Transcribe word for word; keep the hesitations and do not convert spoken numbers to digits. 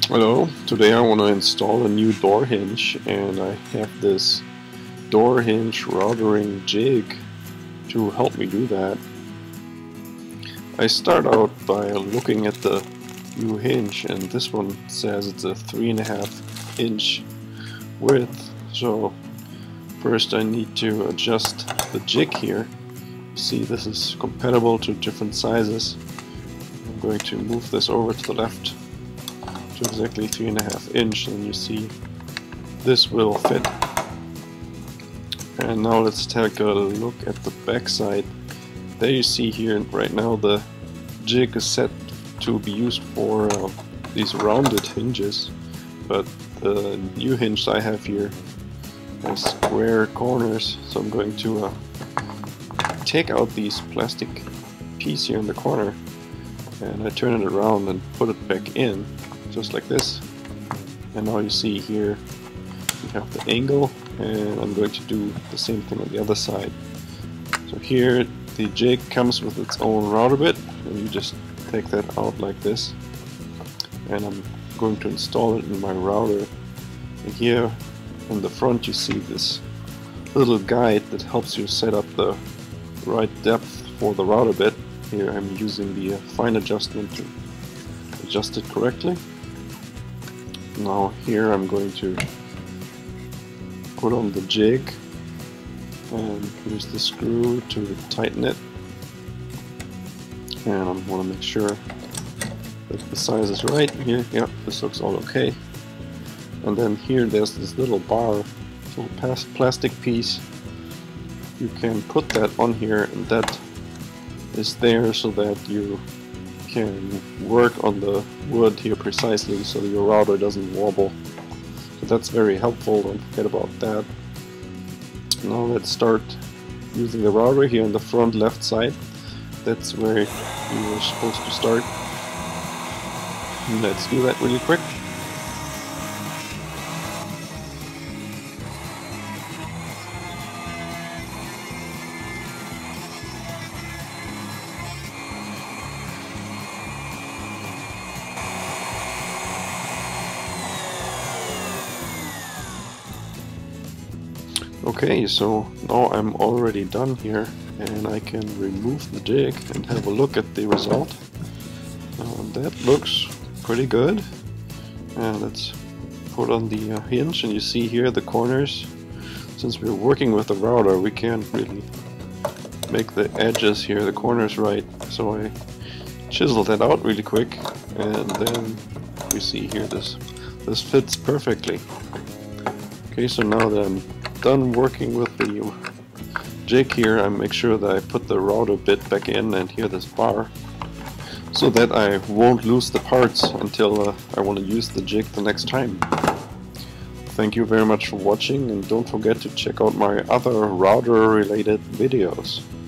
Hello, today I want to install a new door hinge, and I have this door hinge routering jig to help me do that. I start out by looking at the new hinge, and this one says it's a three and a half inch width. So first I need to adjust the jig here. You see, this is compatible to different sizes. I'm going to move this over to the left to exactly three and a half inch, and you see this will fit. And now let's take a look at the back side. There you see here right now the jig is set to be used for uh, these rounded hinges, but the new hinge I have here has square corners, so I'm going to uh, take out these plastic piece here in the corner, and I turn it around and put it back in just like this. And now you see here we have the angle, and I'm going to do the same thing on the other side. So here the jig comes with its own router bit, and you just take that out like this, and I'm going to install it in my router. And here in the front you see this little guide that helps you set up the right depth for the router bit. Here I'm using the uh, fine adjustment to adjust it correctly. Now here I'm going to put on the jig and use the screw to tighten it, and I want to make sure that the size is right. Here, yeah, this looks all okay. And then here there's this little bar, little plastic piece. You can put that on here, and that is there so that you can work on the wood here precisely so your router doesn't wobble. So that's very helpful, don't forget about that. Now let's start using the router here on the front left side. That's where you are supposed to start. And let's do that really quick. Okay, so now I'm already done here, and I can remove the jig and have a look at the result. Uh, that looks pretty good. And let's put on the uh, hinge, and you see here the corners. Since we're working with the router, we can't really make the edges here, the corners right, so I chiseled that out really quick, and then we see here this this fits perfectly. Okay, so now that I'm done working with the jig here, I make sure that I put the router bit back in, and here this bar, so that I won't lose the parts until uh, I want to use the jig the next time. Thank you very much for watching, and don't forget to check out my other router related videos.